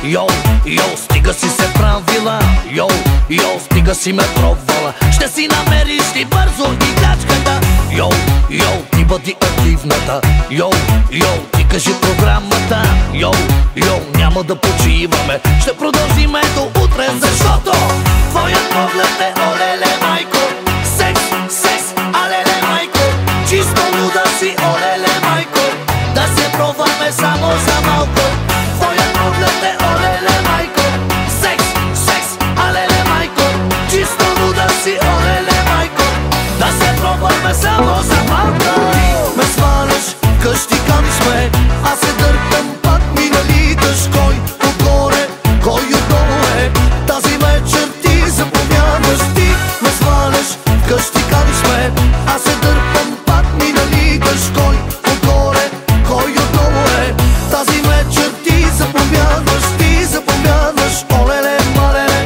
йо, стига си се правила. Йо, стига си ме пробвала. Ще си намериш ти бързо играчката. Йо, ти бъди активната. Йо, ти кажи програмата. Йо, няма да почиваме. Ще продължиме до утре, защото твоят поглед е олеле майко. Секс, алеле майко. Чисто луда си, олеле майко. Да се пробваме само за малко. Твоят поглед е олеле майко. Секс, алеле майко. Чисто луда си, олеле майко. Да се пробваме само за малко. Ти ме сваляш, къщи каниш ме. Аз се дърпам, пак ми налиташ. Кой отгоре, кой отдолу е. Тази вечер ти заповядаш. Ти ме сваляш, къщи каниш ме. Аз се дърпам, пак ми налиташ. Кой отгоре, кой отдолу е. Тази вечер ти заповядаш. Ти заповядаш, олеле, малеле.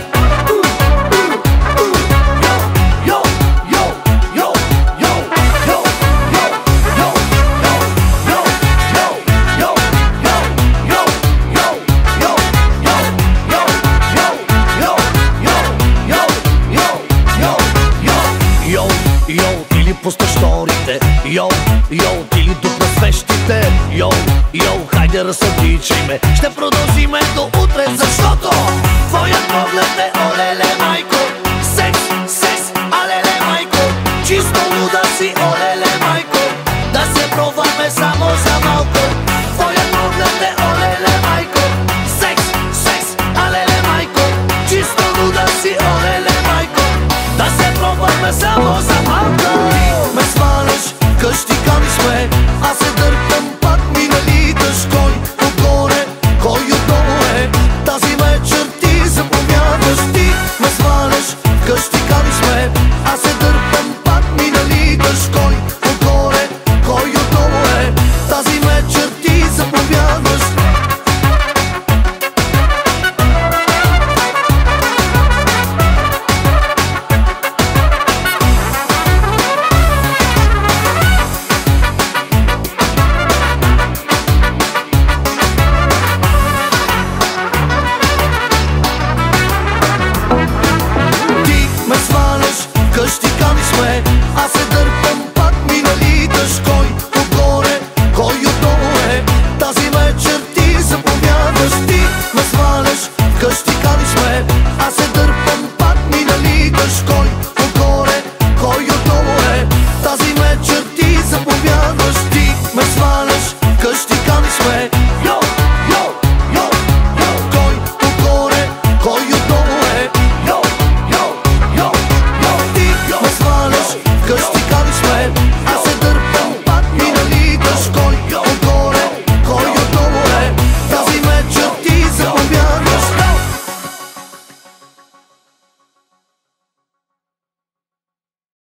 Ти ли пускаш шторите? Йо, ти ли дупна свещите? Йо, хайде разсъдичай ме. Ще продължиме до утре, защото твоят поглед е олеле майко. Секс, алеле майко. Чисто луда си, олеле майко. Да се пробваме само за малко. Твоят поглед е олеле майко. Секс, алеле майко. Чисто луда си, олеле майко. Да се пробваме само за малко. Ти ме сваляш, къщи каниш ме. Аз се дърпам, пак ми налиташ. Кой отгоре, кой отдолу е. Тази вечер ти заповядаш. Ти ме сваляш, къщи каниш ме. Аз се дърпам, пак ми налиташ. Кой отгоре, кой отдолу е. Тази вечер ти заповядаш. Къщи каниш ме, аз